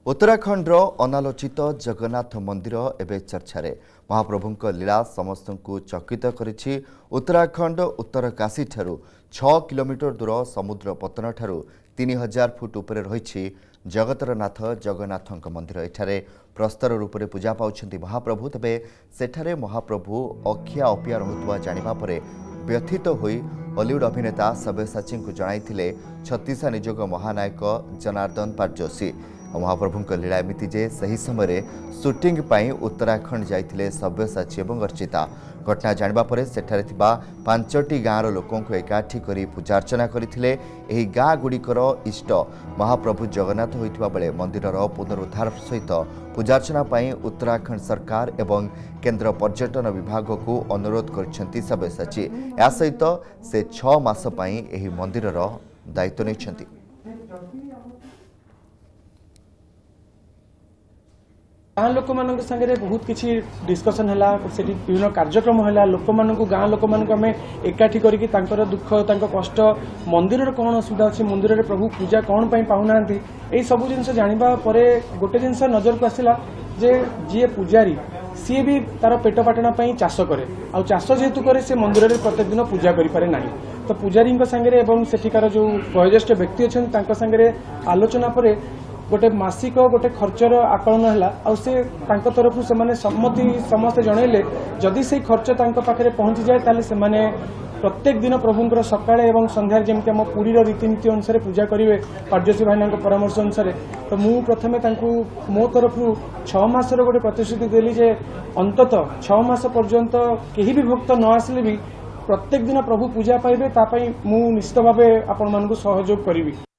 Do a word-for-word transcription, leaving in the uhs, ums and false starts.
उत्तराखंड अनालोचित जगन्नाथ मंदिर एवं चर्चार महाप्रभु लीला समस्त चकित करिछि। उत्तराखंड उत्तर काशी ठारू छह किलोमीटर दूर समुद्र पतन ठारू तीन हजार फुट उपर रही जगतर नाथ जगन्नाथ मंदिर। एठारे प्रस्तर रूप से पूजा पाउछन्ति महाप्रभु। तेबे सेठारे महाप्रभु अखिया अपिया रहुतवा जानिबा परे व्यथित होई हॉलीवुड अभिनेता सब्यसाची को जणाइथिले छत्तीसा निजोग महानायक जनार्दन पाटजोशी। महाप्रभु लीला एमती जे सही समय सुटिंग पाई उत्तराखंड जाइथिले सब्यसाची एवं अर्चिता। घटना जानिबा परे सेठारे थिबा पांचटी गाँवर लोकों को एकाठी करी पूजार्चना करथिले। एही गाँ गुड़िकर इष्ट महाप्रभु जगन्नाथ होइथिबा बेले मंदिरर पुनरुद्धार सहित पूजार्चना पाई उत्तराखंड सरकार एवं केंद्र पर्यटन विभाग को अनुरोध करछन्ति सब्यसाची। या सहित से छह मास पाई एही मंदिरर दायित्व नैछन्ति। गाँ लोक मान संगे बहुत किसी डिस्कसन है, विभिन्न कार्यक्रम है। लोक मान गाँ लोक मान आम एकाठी करके दुख कष्ट मंदिर कौन असुविधा अच्छी, मंदिर में प्रभु पूजा कौन पाऊना यही सब जिन जाना गोटे जिन नजर को आसला जे जी पूजारी सी भी तार पेट पाटना चाष कै आ चाष जेहेतु कै से मंदिर में प्रत्येक दिन पूजा करें ना। तो पूजारी संगे एवं सेठिकार जो वयोज्येष्ठ व्यक्ति अच्छा संगे आलोचना पर गोटे मासिक गोटे खर्चर आकलन है आ से तरफ से माने सम्मति समस्त जनइले जदि से खर्च पाखे पहुंची जाए ताले से माने प्रत्येक दिन प्रभुंर सकाळे एवं संध्यार जमी आम पुरीर रीतिनीति अनुसार पूजा करेंगे पाटजोशी भाईना परामर्श अनुसार। तो मु प्रथमे मो तरफ छह मासर गोटे प्रतिश्रुति देली जे अंतत छह मास पर्यंत केही भी भक्त न आसिले भी प्रत्येक दिन प्रभु पूजा पाइबे तापाई मु निश्चित भावे आपण मानकु सहयोग करिवि।